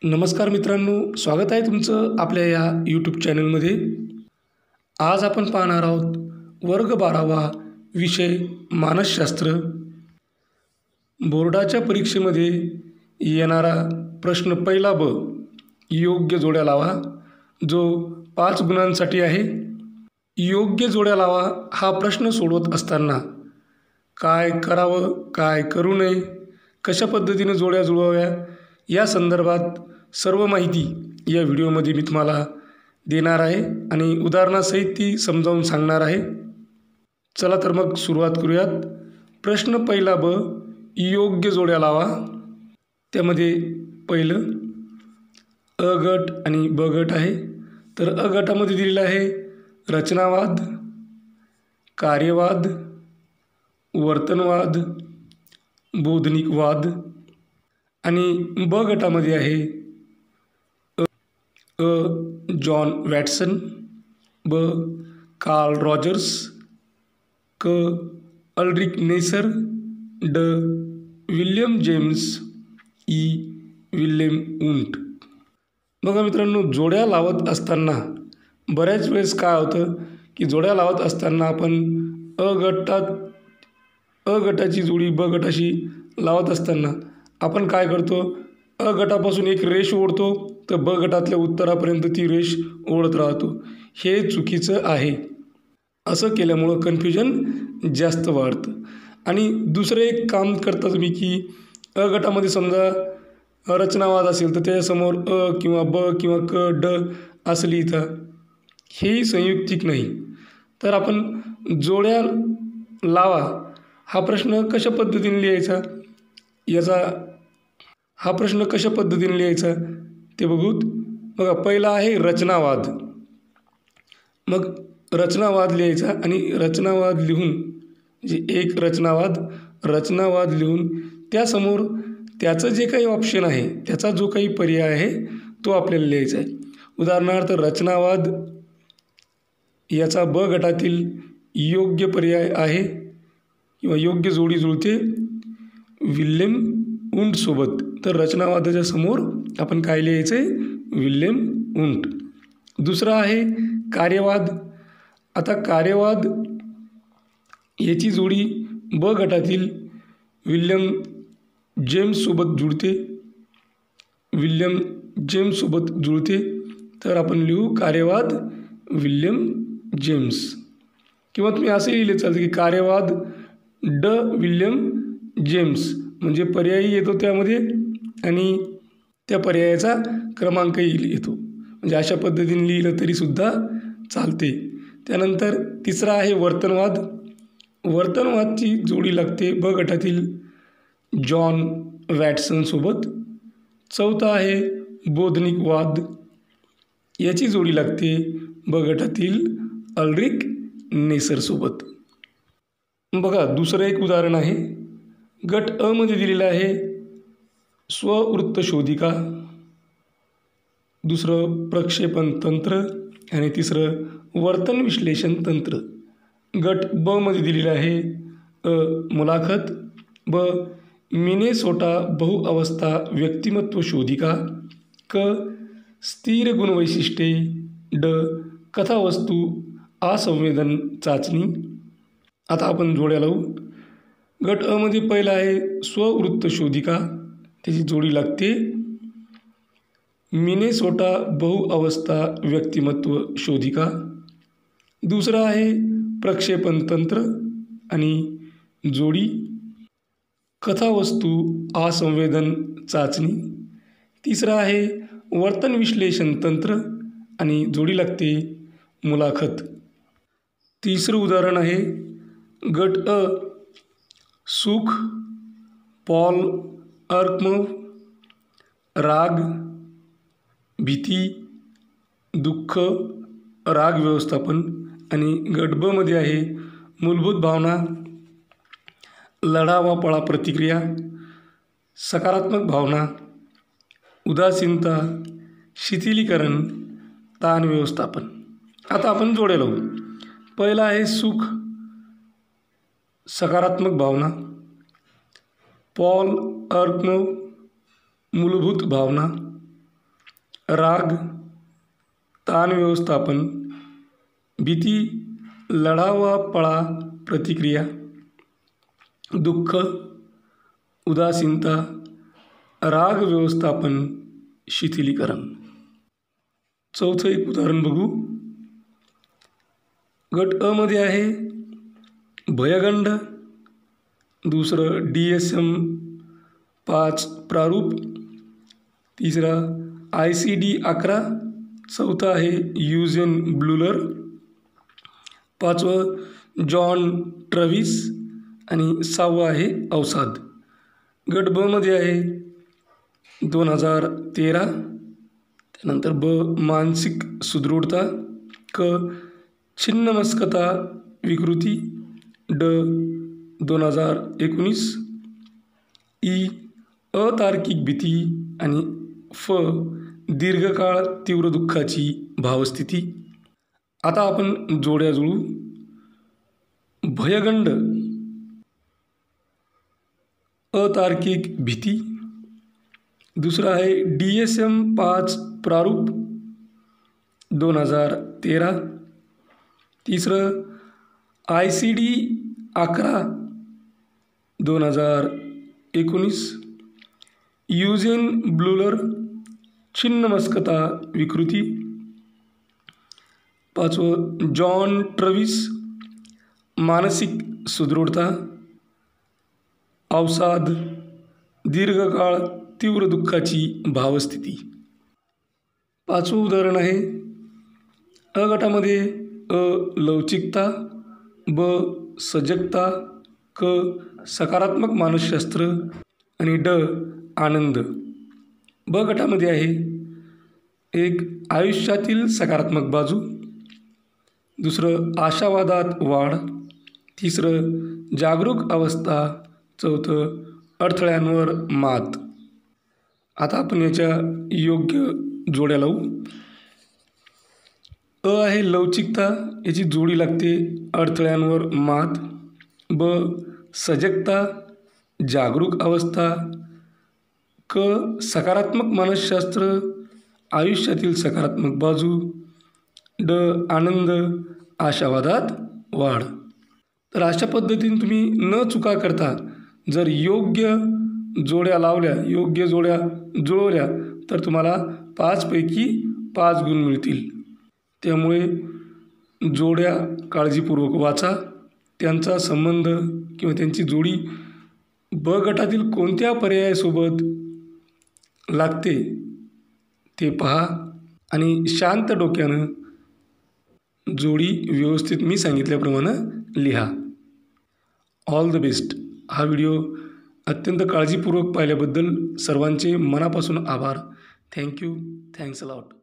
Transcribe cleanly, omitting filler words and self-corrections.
नमस्कार मित्रांनो, स्वागत आहे तुमचं आपल्या या यूट्यूब चॅनलमध्ये। आज आपण पाहणार आहोत वर्ग 12वा विषय मानसशास्त्र। बोर्डाच्या परीक्षेमध्ये येणारा प्रश्न पहिला ब, योग्य जोड्या लावा, जो 5 गुणांसाठी आहे। योग्य जोड्या लावा हा प्रश्न सोडवत असताना काय करावं, काय करू नये, कशा पद्धतीने जोड्या जुळवाव्या या संदर्भात सर्व माहिती या व्हिडिओमध्ये मी तुम्हाला देणार आहे आणि उदाहरणासहित ती समजावून सांगणार आहे। चला तर मग सुरुवात करूयात। प्रश्न पहिला ब, योग्य जोड्या लावा। त्यामध्ये पहिलं अ गट आणि ब गट आहे। तर अ गटामध्ये दिलेलं आहे रचनावाद, कार्यवाद, वर्तनवाद, बोधनिकवाद। आणि ब गटामध्ये आहे अ जॉन वॅटसन, ब कार्ल रॉजर्स, क अल्ड्रिक नेसर, ड विल्यम जेम्स, ई विल्यम वुंट। बघा मित्रांनो, जोड्या लावत असताना बऱ्याच वेळेस काय होतं की जोड्या लावत असताना आपण अ गटाची जोडी ब गटाशी लावत असताना आपण काय करतो, अ गटापासून एक रेष ओढतो तर ब गटातल्या उत्तरापर्यंत ती रेष ओढत राहतो। हे चुकीचं आहे। असं केल्यामुळं कन्फ्युजन जास्त वाढतं। आणि दुसरं एक काम करता तुम्ही की अ गटामध्ये समजा रचनावाद असेल तर त्याच्यासमोर अ किंवा ब किंवा क ड असं लिहिता, हेही संयुक्तिक नाही। तर आपण जोड्या लावा हा प्रश्न कशा पद्धतीने लिहायचा, हा प्रश्न कशा पद्धतीने लिहायचा ते बघूत। बघा, पहिला आहे रचनावाद। मग रचनावाद लिहायचा आणि रचनावाद लिहून जे एक रचनावाद लिहून त्यासमोर त्याचं जे काही ऑप्शन आहे, त्याचा जो काही पर्याय आहे तो आपल्याला लिहायचा आहे। उदाहरणार्थ रचनावाद याचा ब गटातील योग्य पर्याय आहे किंवा योग्य जोडी जुळते विल्यम वुंट सोबत। तर रचनावादाच्या समोर आपण काय लिहायचं आहे, विल्यम वुंट। दुसरा आहे कार्यवाद। आता कार्यवाद याची जोडी ब गटातील विल्यम जेम्स सोबत जुळते। तर आपण लिहू कार्यवाद विल्यम जेम्स। किंवा तुम्ही असे लिहिले चालते की कार्यवाद ड विल्यम जेम्स, म्हणजे पर्यायी येतो त्यामध्ये आणि त्या पर्यायाचा क्रमांकही येतो। म्हणजे अशा पद्धतीने लिहिलं तरीसुद्धा चालते। त्यानंतर तिसरा आहे वर्तनवाद। वर्तनवादची जोडी लागते ब गटातील जॉन वॅटसन सोबत। चौथा आहे बोधनिकवाद, याची जोडी लागते ब गटातील अल्ड्रिक नेसर सोबत। बघा, दुसरं एक उदाहरण आहे। गट अ मध्ये दिलेलं आहे स्ववृत्त शोधिका, दुसरं प्रक्षेपण तंत्र आणि तिसरं वर्तन विश्लेषण तंत्र। गट ब मध्ये दिलेलं आहे मुलाखत, ब मिनेसोटा बहुअवस्था व्यक्तिमत्व शोधिका, क स्थिर गुणवैशिष्ट्ये, ड कथावस्तू असंवेदन चाचणी। आता आपण जोड्या लावू। गट अ मध्ये पहिला आहे स्ववृत्त शोधिका, त्याची जोडी लागते मिनेसोटा बहुअवस्था व्यक्तिमत्व शोधिका। दुसरा आहे प्रक्षेपण तंत्र आणि जोडी कथावस्तू असंवेदन चाचणी। तिसरा आहे वर्तन विश्लेषण तंत्र आणि जोडी लागते मुलाखत। तिसरं उदाहरण आहे गट अ सुख, पॉल एकमन, राग, भीती, दुःख, राग व्यवस्थापन। आणि गट ब मध्ये आहे मूलभूत भावना, लढा वा पळा प्रतिक्रिया, सकारात्मक भावना, उदासीनता, शिथिलीकरण, ताण व्यवस्थापन। आता आपण जोड्या लावू। पहिला आहे सुख, सकारात्मक भावना, पॉल एकमन मूलभूत भावना, राग, ताण व्यवस्थापन, भीती, लढा वा पळा प्रतिक्रिया, दुःख, उदासीनता, राग व्यवस्थापन, शिथिलीकरण. चौथं एक उदाहरण बघू. गट अ मध्ये आहे भयगंड, दुसरं DSM-5 प्रारूप, तिसरा ICD-11, चौथा आहे युजेन ब्लूलर, पाचवं जॉन ट्रॅव्हिस आणि सहावं आहे अवसाद. गट ब मध्ये आहे 2013, त्यानंतर ब मानसिक सुदृढता, क छिन्नमस्कता विकृती, ड 2019, ई अतार्किक भीती आणि फ दीर्घकाळ तीव्र दुःखाची भावस्थिती. आता आपण जोड्या जुळू. भयगंड, अतार्किक भीती, दुसरा आहे DSM-5 प्रारूप 2013, तिसरं ICD-11 2019, युजेन ब्लूलर छिन्नमस्कता विकृती, पाचवं जॉन ट्रॅव्हिस मानसिक सुदृढता, अवसाद दीर्घकाळ तीव्र दुःखाची भावस्थिती. पाचवं उदाहरण आहे अ गटामध्ये अ लवचिकता, ब सजगता, क सकारात्मक मानसशास्त्र आणि ड आनंद. ब गटामध्ये आहे एक आयुष्यातील सकारात्मक बाजू, दुसरं आशावादात वाढ, तिसरं जागरूक अवस्था, चौथं अडथळ्यांवर मात. आता आपण याच्या योग्य जोड्या लावू. अ आहे लवचिकता, याची जोडी लागते अडथळ्यांवर मात. ब सजगता, जागरूक अवस्था, क सकारात्मक मानसशास्त्र, आयुष्यातील सकारात्मक बाजू, ड आनंद, आशावादात वाढ. तर अशा पद्धतीने तुम्ही न चुका करता जर योग्य जोड्या लावल्या, योग्य जोड्या जुळवल्या तर तुम्हाला 5 पैकी 5 गुण मिळतील. त्यामुळे जोड्या काळजीपूर्वक वाचा, त्यांचा संबंध किंवा त्यांची जोडी ब गटातील कोणत्या पर्यायासोबत लागते ते पहा आणि शांत डोक्यानं जोडी व्यवस्थित मी सांगितल्याप्रमाणे लिहा. All the best. हा व्हिडिओ अत्यंत काळजीपूर्वक पाहिल्याबद्दल सर्वांचे मनापासून आभार. थँक्यू. Thanks a lot.